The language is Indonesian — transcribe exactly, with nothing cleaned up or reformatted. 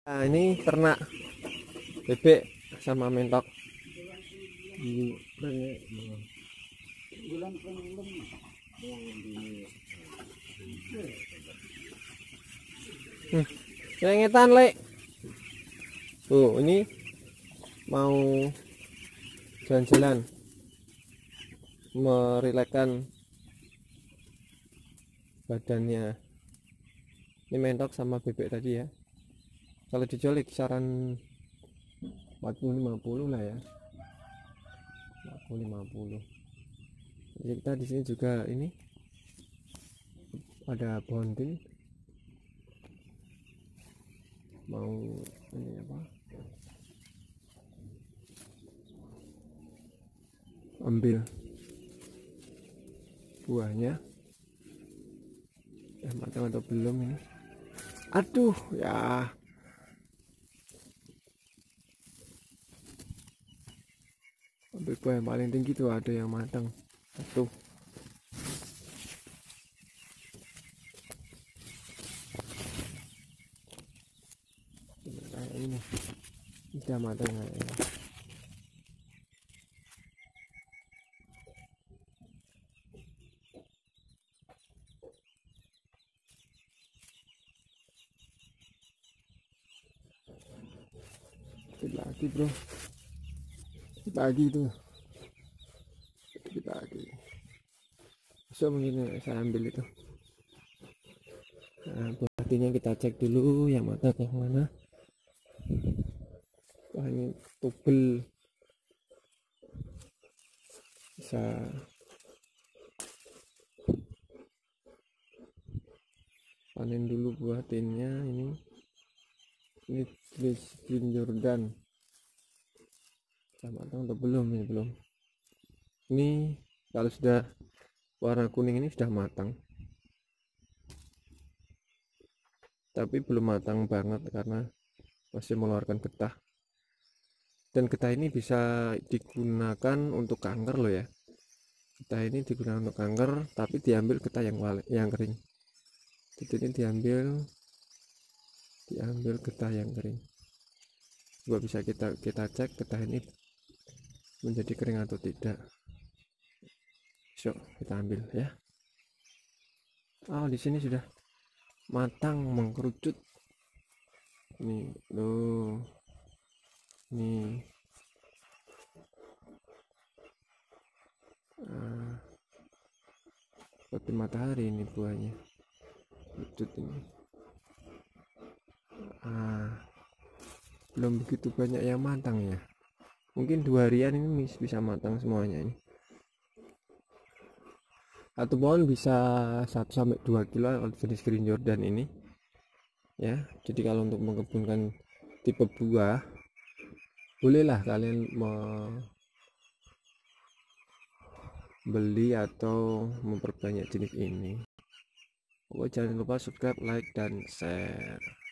Nah, ini ternak bebek sama mentok di hmm, Rengetan lek. Tuh, ini mau jalan-jalan merilekkan badannya. Ini mentok sama bebek tadi ya. Kalau dijual kisaran empat puluh lima puluh lah ya. empat puluh lima puluh. Jadi kita di sini juga ini ada bonding. Mau ini apa? Ambil buahnya. Eh, matang atau belum ini? Aduh, ya. Ambil buah yang paling tinggi tuh ada yang matang. Satu. Kayak ini. Sudah matang kayaknya. Lagi bro, lagi tuh, lagi. So mungkin saya ambil itu. Nah, buahnya kita cek dulu yang mata yang mana. Wah, ini tubel, bisa panen dulu buah tinnya. Ini ini Green Jordan sama matang atau belum? Ini belum. Ini kalau sudah warna kuning ini sudah matang, tapi belum matang banget karena masih mengeluarkan getah. Dan getah ini bisa digunakan untuk kanker loh ya. Getah ini digunakan untuk kanker, tapi diambil getah yang yang kering. Jadi ini diambil diambil getah yang kering. Coba bisa kita kita cek getah ini menjadi kering atau tidak. So, kita ambil ya. Oh, di sini sudah matang mengkerucut. Nih, loh. Nih. Ah, seperti matahari ini buahnya. Kerucut ini. Ah, belum begitu banyak yang matang ya. Mungkin dua harian ini bisa matang semuanya ini. Atau pohon bisa satu sampai dua kilo kalau jenis Green Jordan ini ya. Jadi kalau untuk mengkebunkan tipe buah, bolehlah kalian membeli atau memperbanyak jenis ini. Pokoknya jangan lupa subscribe, like, dan share.